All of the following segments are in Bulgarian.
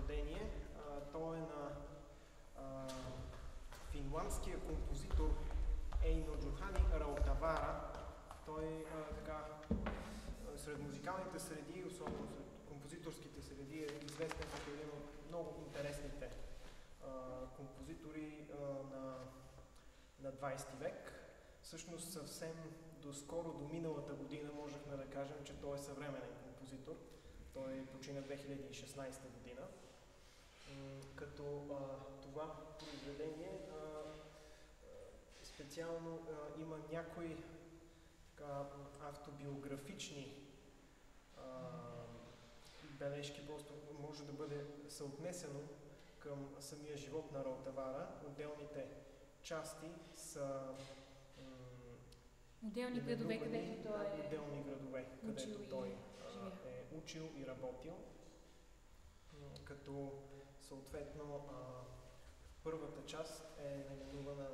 произведение. То е на финландския композитор Ейно Джохани Раутавара. Той сред музикалните среди, особено сред композиторските среди, е известен като един от много интересните композитори на 20 век. Всъщност съвсем доскоро, до миналата година, можехме да кажем, че той е съвременен композитор. Той почина 2016 година. Като това произведение специално има някои автобиографични бележки, просто може да бъде съотнесено към самия живот на Раутавара. Отделните части са отделни градове, където той е отделни градове, където той е учил и работил. Като съответно първата част е наименувана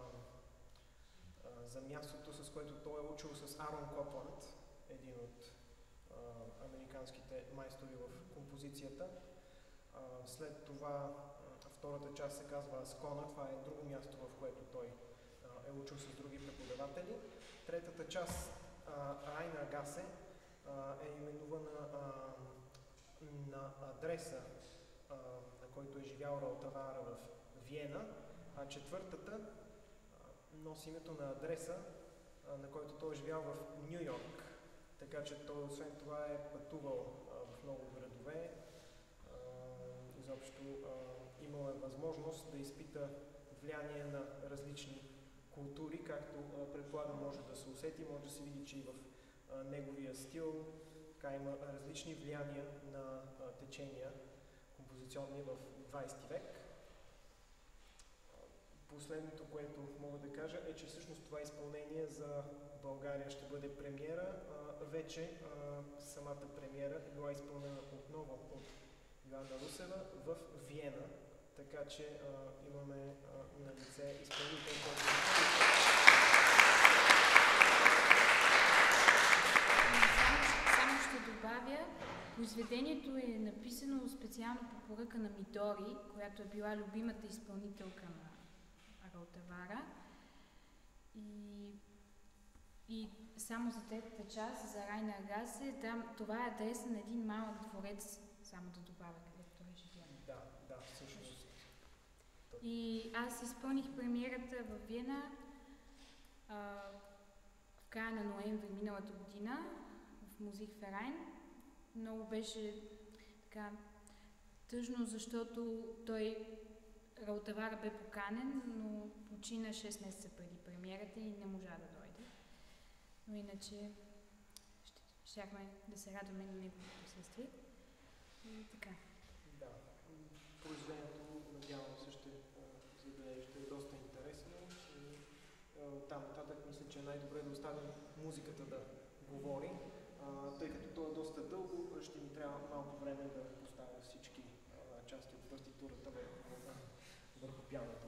за мястото, с което той е учил с Арон Копланд, един от американските майстори в композицията. След това втората част се казва Аскона, това е друго място, в което той е учил с други преподаватели. Третата част, Райнер Гасе, е именувана на адреса, на който е живял Раутавара в Виена, а четвъртата носи името на адреса, на който той е живял в Ню Йорк. Така че той освен това е пътувал в много градове. Изобщо имал е възможност да изпита влияние на различни култури, както предполагам може да се усети, може да се види, че и в неговия стил така има различни влияния на течения композиционни в 20 век. Последното, което мога да кажа, е, че всъщност това изпълнение за България ще бъде премиера. Вече самата премиера е била изпълнена отново от Йоанна Русева в Виена, така че имаме на лице изпълнител, който Само ще добавя, произведението е написано специално по поръка на Мидори, която е била любимата изпълнителка на Раутавара. И само за третата част, за Райнер Гасе, това е адреса на един малък дворец, само да добавя, където той е живял. Да, всъщност. И аз изпълних премиерата в Виена в края на ноември миналата година в Музик Ферайн. Много беше така тъжно, защото Раутавара бе поканен, но почина 6 месеца преди премиерата и не можа да дойде. Но иначе щяхме да се радваме на неговото присъствие. И така. Да, произведението, надявам се, ще забележите, е доста интересно и оттам нататък мисля, че е най-добре да оставим музиката да говори, тъй като то е доста дълго, ще ни трябва малко време да поставя всички части от партитурата върху пианото.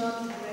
защото